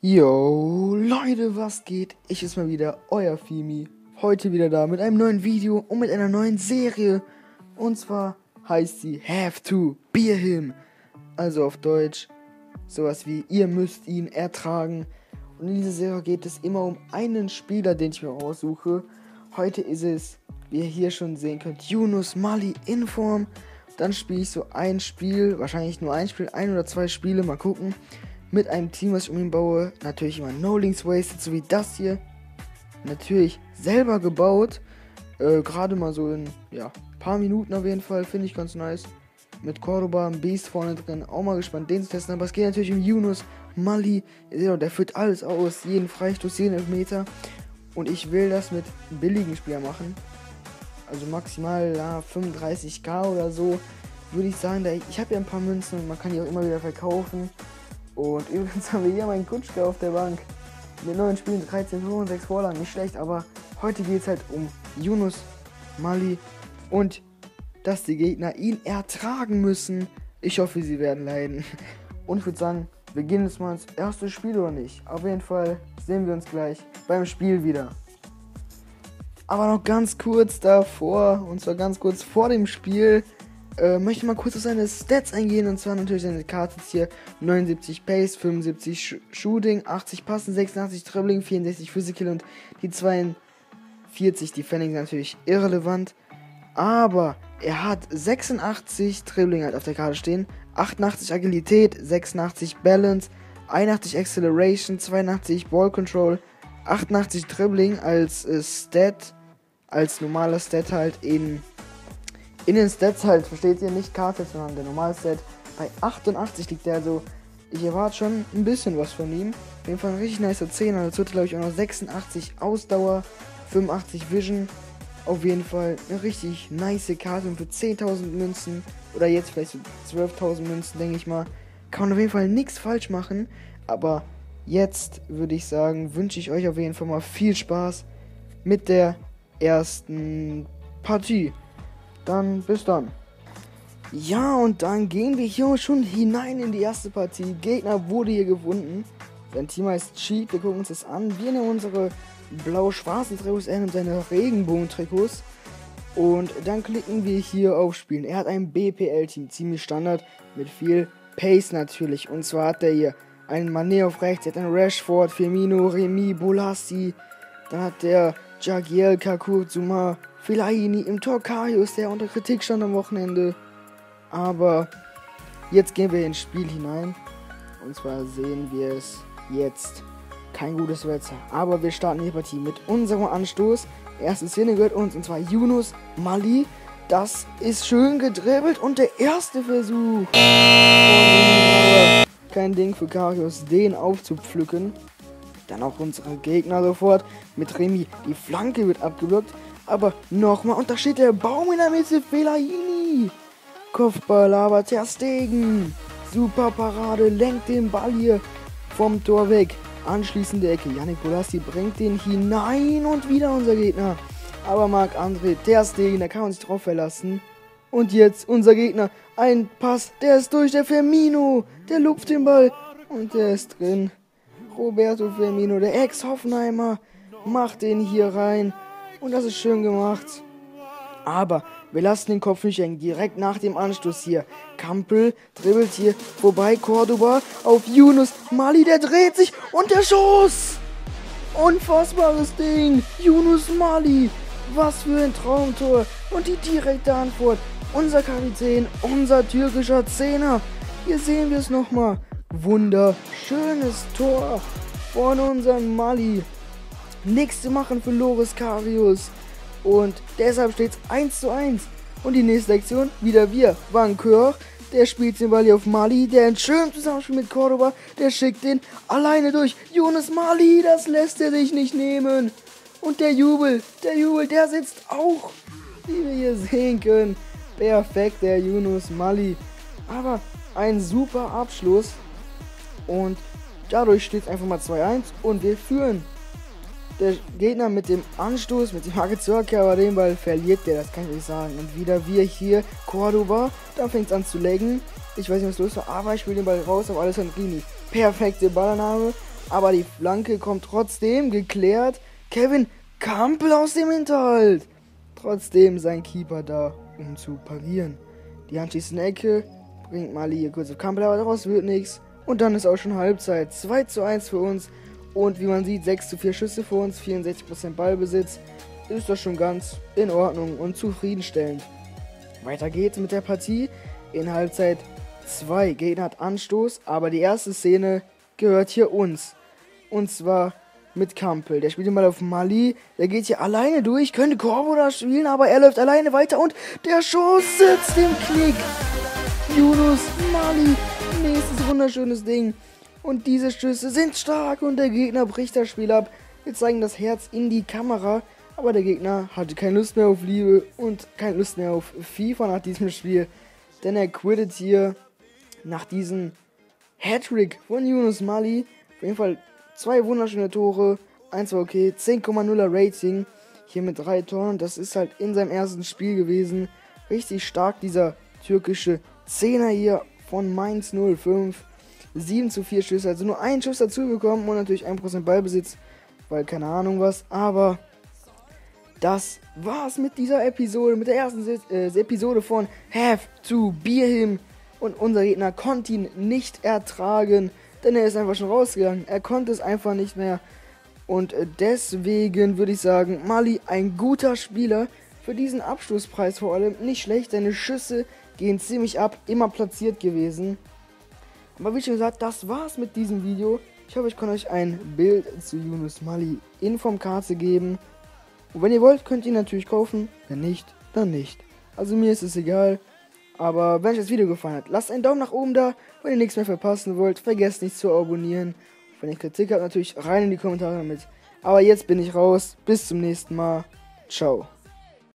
Yo, Leute, was geht? Ich ist mal wieder, euer Fimi. Heute wieder da mit einem neuen Video und mit einer neuen Serie. Und zwar heißt sie Have to Beat Him. Also auf Deutsch sowas wie ihr müsst ihn ertragen. Und in dieser Serie geht es immer um einen Spieler, den ich mir aussuche. Heute ist es, wie ihr hier schon sehen könnt, Yunus Mali in Form. Dann spiele ich so ein Spiel, wahrscheinlich nur ein Spiel, ein oder zwei Spiele, mal gucken. Mit einem Team, was ich um ihn baue. Natürlich immer No Links Wasted, so wie das hier. Natürlich selber gebaut. Gerade mal so in paar Minuten auf jeden Fall. Finde ich ganz nice. Mit Cordoba, ein Beast vorne drin. Auch mal gespannt, den zu testen. Aber es geht natürlich um Yunus Mali. Ihr seht doch, der führt alles aus. Jeden Freistoß, jeden Elfmeter. Und ich will das mit billigen Spielern machen. Also maximal 35k oder so. Würde ich sagen, ich habe ja ein paar Münzen und man kann die auch immer wieder verkaufen. Und übrigens haben wir hier meinen Kutschke auf der Bank. Mit 9 Spielen, 13 Tore und 6 Vorlagen. Nicht schlecht, aber heute geht es halt um Yunus Mali. Und dass die Gegner ihn ertragen müssen. Ich hoffe, sie werden leiden. Und ich würde sagen, wir gehen jetzt mal ins erste Spiel, oder nicht? Auf jeden Fall sehen wir uns gleich beim Spiel wieder. Aber noch ganz kurz davor, und zwar ganz kurz vor dem Spiel, möchte mal kurz auf seine Stats eingehen. Und zwar natürlich seine Karte hier: 79 Pace, 75 Shooting, 80 Passen, 86 Dribbling, 64 Physical und die 42 Defending sind natürlich irrelevant. Aber er hat 86 Dribbling halt auf der Karte stehen, 88 Agilität, 86 Balance, 81 Acceleration, 82 Ball Control, 88 Dribbling als Stat, als normaler Stat halt in den Stats halt, versteht ihr, nicht Karte, sondern der normale Stat. Bei 88 liegt er, also ich erwarte schon ein bisschen was von ihm. Auf jeden Fall ein richtig nicer 10er, dazu glaube ich auch noch 86 Ausdauer, 85 Vision. Auf jeden Fall eine richtig nice Karte und für 10.000 Münzen, oder jetzt vielleicht so 12.000 Münzen, denke ich mal, kann man auf jeden Fall nichts falsch machen. Aber jetzt würde ich sagen, wünsche ich euch auf jeden Fall mal viel Spaß mit der ersten Partie. Dann bis dann. Ja, und dann gehen wir hier schon hinein in die erste Partie. Gegner wurde hier gefunden. Sein Team heißt Cheat. Wir gucken uns das an. Wir nehmen unsere blau-schwarzen Trikots und seine Regenbogen-Trikots. Und dann klicken wir hier auf Spielen. Er hat ein BPL-Team, ziemlich Standard, mit viel Pace natürlich. Und zwar hat er hier einen Mané auf rechts, er hat einen Rashford, Firmino, Remy, Bolassi. Dann hat der Jagielka, Kurzuma, Fellaini im Tor, Karius, der unter Kritik stand am Wochenende. Aber jetzt gehen wir ins Spiel hinein. Und zwar sehen wir es jetzt. Kein gutes Wetter. Aber wir starten die Partie mit unserem Anstoß. Erste Szene gehört uns, und zwar Yunus Mali. Das ist schön gedribbelt und der erste Versuch. Kein Ding für Karius, den aufzupflücken. Dann auch unsere Gegner sofort mit Remy. Die Flanke wird abgeblockt. Aber nochmal, und da steht der Baum in der Mitte, Fellaini. Kopfball, aber Ter Stegen. Super Parade, lenkt den Ball hier vom Tor weg. Anschließende Ecke, Yannick Bolassi bringt den hinein und wieder unser Gegner. Aber Marc-André Ter Stegen, da kann man sich drauf verlassen. Und jetzt unser Gegner, ein Pass, der ist durch, der Firmino. Der lupft den Ball und der ist drin. Roberto Firmino, der Ex-Hoffenheimer, macht den hier rein. Und das ist schön gemacht. Aber wir lassen den Kopf nicht hängen. Direkt nach dem Anstoß hier. Kampel dribbelt hier vorbei. Cordoba auf Yunus Mali. Der dreht sich und der Schuss. Unfassbares Ding. Yunus Mali. Was für ein Traumtor. Und die direkte Antwort. Unser Kapitän. Unser türkischer Zehner. Hier sehen wir es nochmal. Wunderschönes Tor von unserem Mali. Nichts zu machen für Loris Karius. Und deshalb steht es 1:1. Und die nächste Aktion, wieder wir. Vancouver, der spielt den Ball hier auf Mali. Der in schönem Zusammenspiel mit Cordoba. Der schickt den alleine durch. Yunus Mali, das lässt er sich nicht nehmen. Und der Jubel, der sitzt auch. Wie wir hier sehen können. Perfekt, der Yunus Mali. Aber ein super Abschluss. Und dadurch steht es einfach mal 2:1. Und wir führen. Der Gegner mit dem Anstoß, mit dem Hagezorke, aber den Ball verliert der, das kann ich nicht sagen. Und wieder wir hier, Cordoba, da fängt es an zu laggen. Ich weiß nicht, was los war, aber ich spiele den Ball raus auf Alessandrini. Perfekte Ballannahme, Aber die Flanke kommt trotzdem geklärt. Kevin Campbell aus dem Hinterhalt. Trotzdem sein Keeper da, um zu parieren. Die anschließende Ecke bringt Mali hier kurz auf Campbell, aber daraus wird nichts. Und dann ist auch schon Halbzeit. 2:1 für uns. Und wie man sieht, 6:4 Schüsse für uns, 64% Ballbesitz. Ist das schon ganz in Ordnung und zufriedenstellend. Weiter geht's mit der Partie. In Halbzeit 2. Gegner hat Anstoß, aber die erste Szene gehört hier uns. Und zwar mit Campbell. Der spielt mal auf Mali. Der geht hier alleine durch. Könnte Corvo da spielen, aber er läuft alleine weiter. Und der Schuss sitzt im Knick. Yunus Mali. Nächstes wunderschönes Ding. Und diese Schüsse sind stark und der Gegner bricht das Spiel ab. Wir zeigen das Herz in die Kamera. Aber der Gegner hatte keine Lust mehr auf Liebe und keine Lust mehr auf FIFA nach diesem Spiel. Denn er quittet hier nach diesem Hattrick von Yunus Mali. Auf jeden Fall 2 wunderschöne Tore. 1 war okay, 10,0er Rating. Hier mit 3 Toren. Das ist halt in seinem ersten Spiel gewesen. Richtig stark dieser türkische Zehner hier von Mainz 05. 7:4 Schüsse, also nur einen Schuss dazu bekommen und natürlich 1% Ballbesitz, weil keine Ahnung was. Aber das war's mit dieser Episode, mit der ersten Episode von Have to Beat Him. Und unser Gegner konnte ihn nicht ertragen, denn er ist einfach schon rausgegangen. Er konnte es einfach nicht mehr. Und deswegen würde ich sagen, Mali ein guter Spieler für diesen Abschlusspreis vor allem. Nicht schlecht, seine Schüsse gehen ziemlich ab, immer platziert gewesen. Aber wie schon gesagt, das war's mit diesem Video. Ich hoffe, ich kann euch ein Bild zu Yunus Mali in Formkarte geben. Und wenn ihr wollt, könnt ihr ihn natürlich kaufen. Wenn nicht, dann nicht. Also mir ist es egal. Aber wenn euch das Video gefallen hat, lasst einen Daumen nach oben da. Wenn ihr nichts mehr verpassen wollt, vergesst nicht zu abonnieren. Wenn ihr Kritik habt, natürlich rein in die Kommentare damit. Aber jetzt bin ich raus. Bis zum nächsten Mal. Ciao.